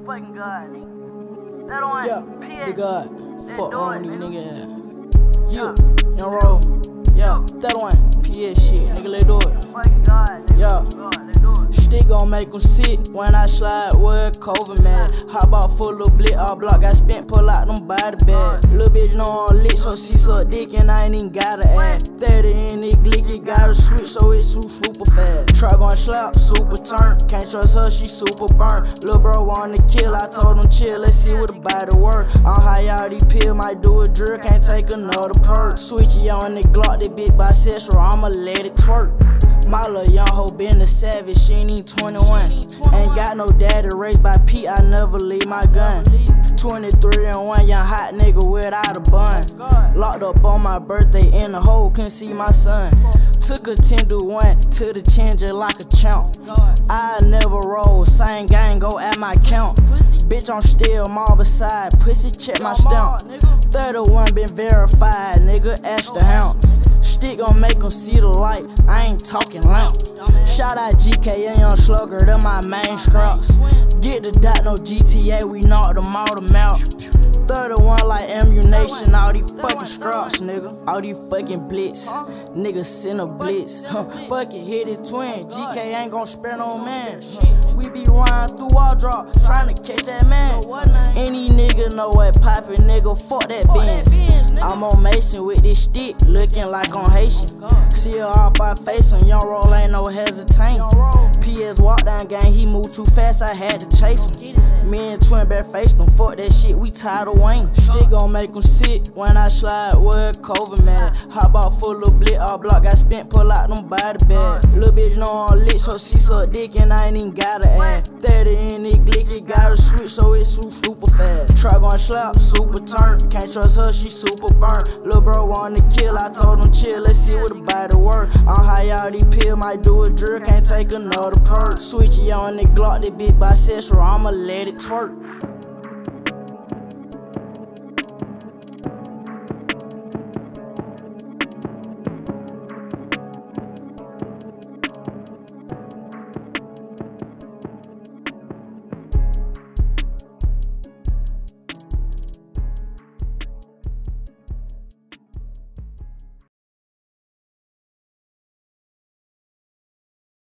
fucking God, nigga. That on Yeah, the God. Fuck wrong with these nigga. niggas. You, young roll. Yeah, that one. PS shit, nigga, let's do it. Fucking God, nigga. Yeah. Let's do it. Stick gon' make them sick when I slide with COVID, man. Hop out full of blit, all block got spent, pull out them body bag. Lil' bitch know I'm lit, so she suck dick and I ain't even gotta add. 30 in it glicky, gotta switch, so it's super fast. Try gon' slap, super turn. Can't trust her, she super burnt. Lil' bro wanna kill, I told him chill, let's see what the body work. I'm high out these pills, might do a drill, can't take another perk. Switchy on the Glock, that big bisexual, I'ma let it twerk. My little young hoe been a savage, she ain't even 21. Ain't got no daddy, raised by Pete, I never leave my gun. 23 and 1, young hot nigga without a bun. Locked up on my birthday in the hole, couldn't see my son. Took a 10 to 1 to the chin just like a champ. I never roll, same gang, go at my count. Bitch, I'm still mob beside, pussy check my stamp. 31 been verified, nigga, ask the hound. Stick gon' make them see the light, I ain't talking lamp. Shout out GK and Young Slugger, them my main straps. Get the dot, no GTA, we knock them all them out. 31 like ammunition, all these fucking straps, nigga. All these fucking blitz, niggas send a blitz. Fuck it, hit his twin, GK ain't gon' spare no man. We be riding through all drop, trying to catch that man. Any nigga know what poppin', nigga, fuck that Benz. I'm on Mason with this stick, looking like I'm Haitian. See her off my face, on young roll ain't no hesitating. PS walk down gang, he moved too fast, I had to chase him. Me and Twin Bear faced him, fuck that shit, we tired of Wayne. Stick gon' make him sick when I slide with COVID, man. Hop out full of blit, all block got spent, pull out them body bag. Lil' bitch know I'm lit, so she suck dick and I ain't even gotta add. 30 in it glicky, gotta switch, so it's super fast. Try gon' slap, super turn. Can't trust her, she super burnt. Lil' bro wanna kill, I told him chill, let's see what the body work. I'm high out these pills, might do a drill, can't take another perk. Switchy on the Glock, that big bisexual, I'ma let it twerk.